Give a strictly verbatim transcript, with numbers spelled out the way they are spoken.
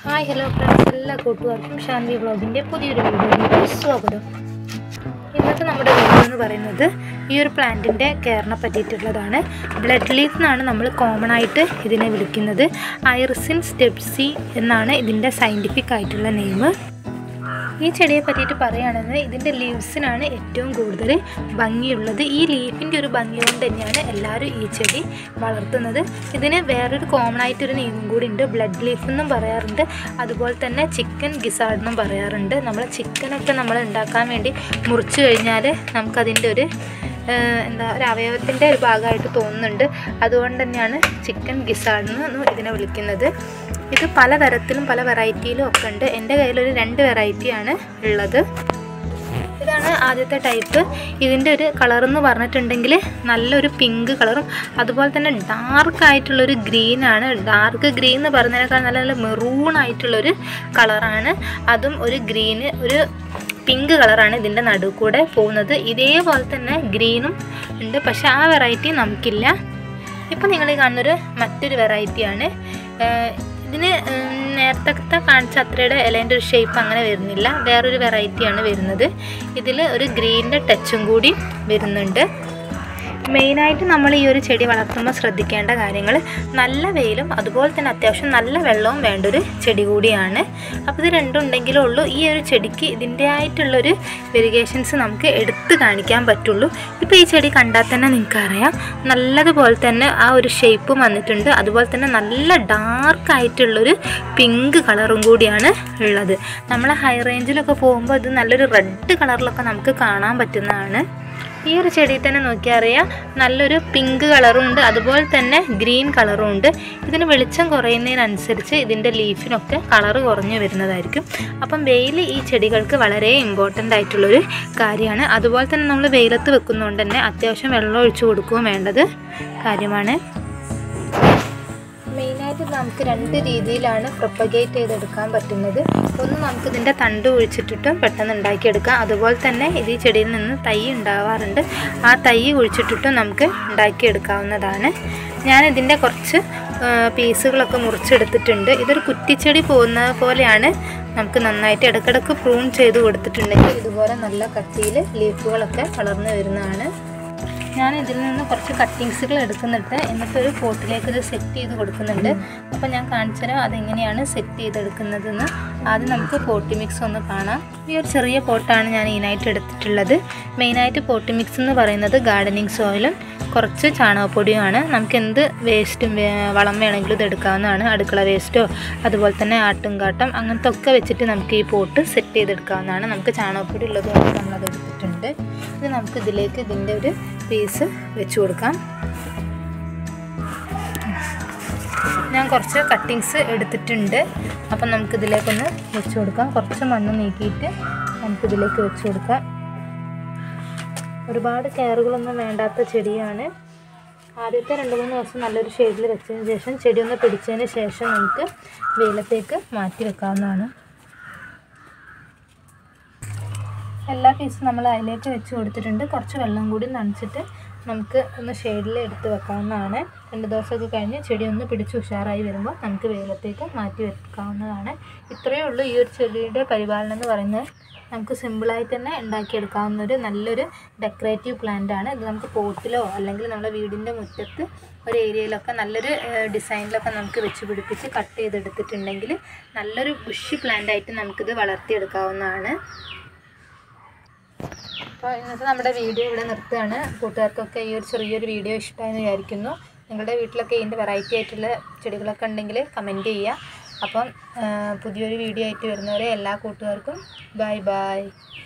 Hi hello friends, എല്ലാ കൂട്ടുകാർക്കും ശാന്തി വ്ളോഗിൻ്റെ പുതിയൊരു വീഡിയോയിലേക്ക് സ്വാഗതം. ഇന്നത്തെ നമ്മുടെ വീഡിയോ എന്ന് പറയുന്നത് ഈ ഒരു പ്ലാന്റിൻ്റെ കെയറിനെ പറ്റിയിട്ടുള്ളതാണ്. ബ്ലഡ് ലീഫ് എന്നാണ് നമ്മൾ കോമൺ ആയിട്ട് ഇതിനെ വിളിക്കുന്നത്. ഐറിസിൻ സ്റ്റെപ്സി എന്നാണ് ഇതിൻ്റെ സയൻറ്റിഫിക് ആയിട്ടുള്ള നെയിം. ഈ ചെടിയെ പറ്റിയിട്ട് പറയുകയാണെങ്കിൽ ഇതിൻ്റെ ലീവ്സിനാണ് ഏറ്റവും കൂടുതൽ ഭംഗിയുള്ളത്. ഈ ലീഫിൻ്റെ ഒരു ഭംഗി കൊണ്ട് തന്നെയാണ് എല്ലാവരും ഈ ചെടി വളർത്തുന്നത്. ഇതിന് വേറൊരു കോമൺ ആയിട്ടൊരു നെയിമും കൂടി ഉണ്ട്. ബ്ലഡ് ലീഫ് എന്നും പറയാറുണ്ട്, അതുപോലെ തന്നെ ചിക്കൻ ഗിസാർഡ് എന്നും പറയാറുണ്ട്. നമ്മൾ ചിക്കനൊക്കെ നമ്മൾ ഉണ്ടാക്കാൻ വേണ്ടി മുറിച്ച് കഴിഞ്ഞാൽ നമുക്കതിൻ്റെ ഒരു എന്താ ഒരു അവയവത്തിൻ്റെ ഒരു ഭാഗമായിട്ട് തോന്നുന്നുണ്ട്. അതുകൊണ്ട് തന്നെയാണ് ചിക്കൻ ഗിസാർഡ് എന്ന് ഇതിനെ വിളിക്കുന്നത്. ഇത് പല തരത്തിലും പല വെറൈറ്റിയിലും ഒക്കെ ഉണ്ട്. എൻ്റെ കയ്യിലൊരു രണ്ട് വെറൈറ്റിയാണ് ഉള്ളത്. ഇതാണ് ആദ്യത്തെ ടൈപ്പ്. ഇതിൻ്റെ ഒരു കളറെന്ന് പറഞ്ഞിട്ടുണ്ടെങ്കിൽ നല്ലൊരു പിങ്ക് കളറും അതുപോലെ തന്നെ ഡാർക്കായിട്ടുള്ളൊരു ഗ്രീനാണ്. ഡാർക്ക് ഗ്രീൻ എന്ന് പറഞ്ഞതിനേക്കാൾ നല്ല നല്ല മെറൂൺ ആയിട്ടുള്ളൊരു കളറാണ്. അതും ഒരു ഗ്രീന് ഒരു പിങ്ക് കളറാണ് ഇതിൻ്റെ നടുവ് കൂടെ പോകുന്നത്. ഇതേപോലെ തന്നെ ഗ്രീനും ഉണ്ട്, പക്ഷെ ആ വെറൈറ്റി നമുക്കില്ല. ഇപ്പം നിങ്ങൾ ഈ കാണുന്നൊരു മറ്റൊരു വെറൈറ്റിയാണ്. ഇതിന് നേരത്തെ കാണിച്ച അത്രയുടെ ഇലേൻ്റെ ഒരു ഷേപ്പ് അങ്ങനെ വരുന്നില്ല. വേറൊരു വെറൈറ്റിയാണ് വരുന്നത്. ഇതിൽ ഒരു ഗ്രീനിൻ്റെ ടച്ചും കൂടി വരുന്നുണ്ട്. മെയിനായിട്ട് നമ്മൾ ഈ ഒരു ചെടി വളർത്തുമ്പോൾ ശ്രദ്ധിക്കേണ്ട കാര്യങ്ങൾ നല്ല വെയിലും അതുപോലെ തന്നെ അത്യാവശ്യം നല്ല വെള്ളവും വേണ്ടൊരു ചെടി കൂടിയാണ്. അപ്പോൾ ഇത് രണ്ടും ഉണ്ടെങ്കിലേ ഉള്ളൂ ഈ ഒരു ചെടിക്ക് ഇതിൻ്റെ ആയിട്ടുള്ളൊരു വെരിഗേഷൻസ് നമുക്ക് എടുത്ത് കാണിക്കാൻ പറ്റുള്ളൂ. ഇപ്പോൾ ഈ ചെടി കണ്ടാൽ തന്നെ നിങ്ങൾക്കറിയാം നല്ലതുപോലെ തന്നെ ആ ഒരു ഷേപ്പും വന്നിട്ടുണ്ട്. അതുപോലെ തന്നെ നല്ല ഡാർക്കായിട്ടുള്ളൊരു പിങ്ക് കളറും കൂടിയാണ് ഉള്ളത്. നമ്മൾ ഹൈ റേഞ്ചിലൊക്കെ പോകുമ്പോൾ ഇത് നല്ലൊരു റെഡ് കളറിലൊക്കെ നമുക്ക് കാണാൻ പറ്റുന്നതാണ്. ഈ ഒരു ചെടിയിൽ തന്നെ നോക്കിയാൽ അറിയാം നല്ലൊരു പിങ്ക് കളറും ഉണ്ട്, അതുപോലെ തന്നെ ഗ്രീൻ കളറും ഉണ്ട്. ഇതിന് വെളിച്ചം കുറയുന്നതിനനുസരിച്ച് ഇതിൻ്റെ ലീഫിനൊക്കെ കളറ് കുറഞ്ഞു വരുന്നതായിരിക്കും. അപ്പം വെയിൽ ഈ ചെടികൾക്ക് വളരെ ഇമ്പോർട്ടൻ്റ് ആയിട്ടുള്ളൊരു കാര്യമാണ്. അതുപോലെ തന്നെ നമ്മൾ വെയിലത്ത് വെക്കുന്നതുകൊണ്ട് തന്നെ അത്യാവശ്യം വെള്ളം ഒഴിച്ചു കൊടുക്കുകയും വേണ്ടത് കാര്യമാണ്. മെയിനായിട്ട് നമുക്ക് രണ്ട് രീതിയിലാണ് പ്രൊപ്പഗേറ്റ് ചെയ്തെടുക്കാൻ പറ്റുന്നത്. ഒന്ന് നമുക്ക് ഇതിൻ്റെ തണ്ട് കുഴിച്ചിട്ടിട്ടും പെട്ടെന്ന് ഉണ്ടാക്കിയെടുക്കാം. അതുപോലെ തന്നെ ഇത് ഈ ചെടിയിൽ നിന്ന് തൈ ഉണ്ടാവാറുണ്ട്. ആ തൈ കുഴിച്ചിട്ടിട്ടും നമുക്ക് ഉണ്ടാക്കിയെടുക്കാവുന്നതാണ്. ഞാൻ ഇതിൻ്റെ കുറച്ച് പീസുകളൊക്കെ മുറിച്ചെടുത്തിട്ടുണ്ട്. ഇതൊരു കുറ്റിച്ചെടി പോകുന്ന പോലെയാണ്. നമുക്ക് നന്നായിട്ട് ഇടയ്ക്കിടയ്ക്ക് പ്രൂൺ ചെയ്ത് കൊടുത്തിട്ടുണ്ടെങ്കിൽ ഇതുപോലെ നല്ല കട്ടിയിൽ ലീഫുകളൊക്കെ വളർന്നു വരുന്നതാണ്. ഞാൻ ഇതിൽ നിന്ന് കുറച്ച് കട്ടിങ്സുകൾ എടുക്കുന്നുണ്ട്, എന്നിട്ടൊരു പോട്ടിലേക്ക് ഇത് സെറ്റ് ചെയ്ത് കൊടുക്കുന്നുണ്ട്. അപ്പോൾ ഞാൻ കാണിച്ചു തരാം അതെങ്ങനെയാണ് സെറ്റ് ചെയ്തെടുക്കുന്നതെന്ന്. ആദ്യം നമുക്ക് പോട്ടി മിക്സ് ഒന്ന് കാണാം. ഈ ഒരു ചെറിയ പോട്ടാണ് ഞാൻ ഇതിനായിട്ട് എടുത്തിട്ടുള്ളത്. മെയിനായിട്ട് പോട്ടി മിക്സ് എന്ന് പറയുന്നത് ഗാർഡനിങ് സോയിലും കുറച്ച് ചാണകപ്പൊടിയുമാണ്. നമുക്ക് എന്ത് വേസ്റ്റും വളം വേണമെങ്കിലും ഇത് എടുക്കാവുന്നതാണ്. അടുക്കള വേസ്റ്റോ അതുപോലെ തന്നെ ആട്ടുംകാട്ടം അങ്ങനത്തെ ഒക്കെ വെച്ചിട്ട് നമുക്ക് ഈ പോട്ട് സെറ്റ് ചെയ്തെടുക്കാവുന്നതാണ്. നമുക്ക് ചാണകപ്പൊടി ഉള്ളതുകൊണ്ട് നമ്മളത് എടുത്തിട്ടുണ്ട്. ഇത് നമുക്ക് ഇതിലേക്ക് ഇതിൻ്റെ ഒരു പീസ് വെച്ച് കൊടുക്കാം. ഞാൻ കുറച്ച് കട്ടിങ്സ് എടുത്തിട്ടുണ്ട്. അപ്പം നമുക്കിതിലേക്കൊന്ന് വെച്ച് കൊടുക്കാം. കുറച്ച് മണ്ണ് നീക്കിയിട്ട് നമുക്കിതിലേക്ക് വെച്ച് കൊടുക്കാം. ഒരുപാട് കെയറുകളൊന്നും വേണ്ടാത്ത ചെടിയാണ്. ആദ്യത്തെ രണ്ട് മൂന്ന് ദിവസം നല്ലൊരു ഷെയ്ഡിൽ വെച്ചതിന് ശേഷം ചെടി ഒന്ന് പിടിച്ചതിന് ശേഷം നമുക്ക് വെയിലത്തേക്ക് മാറ്റി വെക്കാവുന്നതാണ്. എല്ലാ പീസും നമ്മൾ അതിലേക്ക് വെച്ച് കൊടുത്തിട്ടുണ്ട്. കുറച്ച് വെള്ളം കൂടി നനച്ചിട്ട് നമുക്ക് ഒന്ന് ഷെയ്ഡിൽ എടുത്ത് വെക്കാവുന്നതാണ്. രണ്ട് ദിവസമൊക്കെ കഴിഞ്ഞ് ചെടി ഒന്ന് പിടിച്ച് ഉഷാറായി വരുമ്പോൾ നമുക്ക് വെയിലത്തേക്ക് മാറ്റി വെക്കാവുന്നതാണ്. ഇത്രയേ ഉള്ളൂ ഈ ഒരു ചെടിയുടെ പരിപാലനം എന്ന് പറയുന്നത്. നമുക്ക് സിമ്പിളായി തന്നെ ഉണ്ടാക്കിയെടുക്കാവുന്നൊരു നല്ലൊരു ഡെക്കറേറ്റീവ് പ്ലാന്റ് ആണ്. ഇത് നമുക്ക് പോട്ടിലോ അല്ലെങ്കിൽ നമ്മുടെ വീടിൻ്റെ മുറ്റത്ത് ഒരു ഏരിയയിലൊക്കെ നല്ലൊരു ഡിസൈനിലൊക്കെ നമുക്ക് വെച്ച് പിടിപ്പിച്ച് കട്ട് ചെയ്തെടുത്തിട്ടുണ്ടെങ്കിൽ നല്ലൊരു ബുഷി പ്ലാന്റായിട്ട് നമുക്കിത് വളർത്തിയെടുക്കാവുന്നതാണ്. അപ്പോൾ ഇന്നത്തെ നമ്മുടെ വീഡിയോ ഇവിടെ നിർത്തുകയാണ്. കൂട്ടുകാർക്കൊക്കെ ഈ ഒരു ചെറിയൊരു വീഡിയോ ഇഷ്ടമായെന്ന് വിചാരിക്കുന്നു. നിങ്ങളുടെ വീട്ടിലൊക്കെ ഇതിൻ്റെ വെറൈറ്റി ആയിട്ടുള്ള ചെടികളൊക്കെ ഉണ്ടെങ്കിൽ കമൻറ്റ് ചെയ്യുക. അപ്പം പുതിയൊരു വീഡിയോ ആയിട്ട് വരുന്നവരെ എല്ലാ കൂട്ടുകാർക്കും ബൈ ബൈ.